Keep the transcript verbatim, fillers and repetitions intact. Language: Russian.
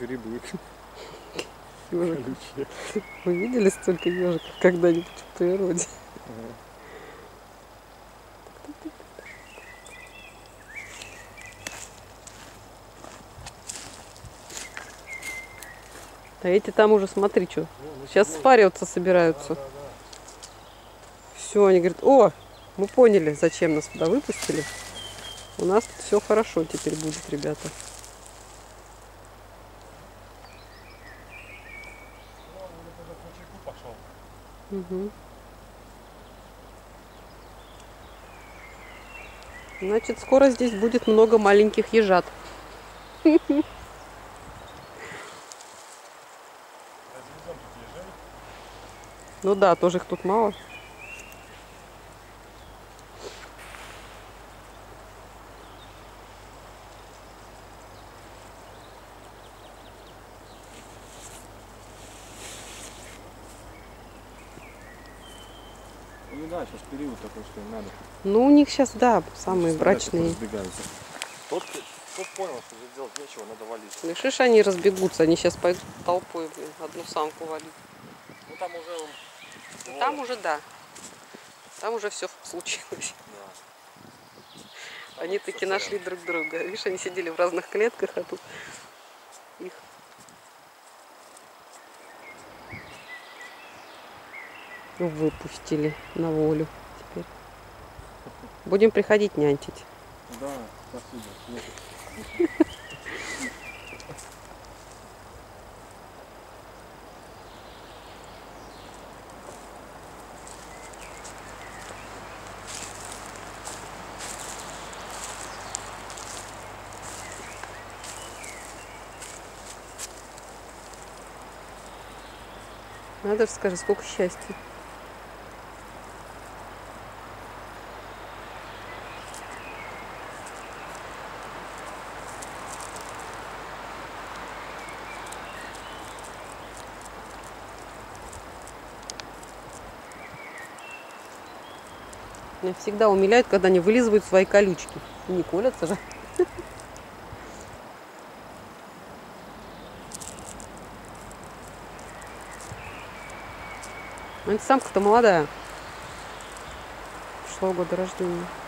грибы. Ежик. Вы видели столько ежиков когда-нибудь в природе? Ага. А эти там уже, смотри, что. Сейчас спариваться собираются. Да, да, да. Все, они говорят, о, мы поняли, зачем нас туда выпустили. У нас тут все хорошо теперь будет, ребята. Угу. Значит, скоро здесь будет много маленьких ежат. Ну да, тоже их тут мало. Ну да, сейчас период такой, что им надо. Ну, у них сейчас, да, самые брачные. Разбегаются. Тот, тот понял, что здесь делать нечего, надо валить. Слышишь, они разбегутся, они сейчас пойдут толпой, блин, одну самку валить. Ну там уже... Ну, там уже, да. Там уже все случилось. Да. Они таки нашли друг друга. Видишь, они сидели в разных клетках, а тут их... выпустили на волю теперь. Будем приходить нянчить. Да, спасибо. Надо же, скажи, сколько счастья. Меня всегда умиляют, когда они вылизывают свои колючки. И не колятся же. Эта самка-то молодая. Прошлого года рождения.